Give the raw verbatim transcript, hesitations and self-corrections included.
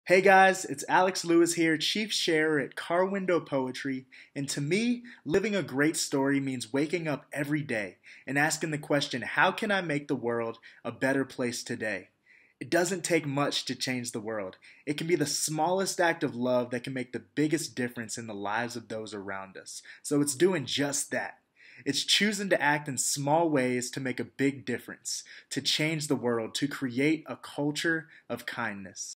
Hey guys, it's Alex Lewis here, Chief Sharer at Car Window Poetry, and to me, living a great story means waking up every day and asking the question, how can I make the world a better place today? It doesn't take much to change the world. It can be the smallest act of love that can make the biggest difference in the lives of those around us. So it's doing just that. It's choosing to act in small ways to make a big difference, to change the world, to create a culture of kindness.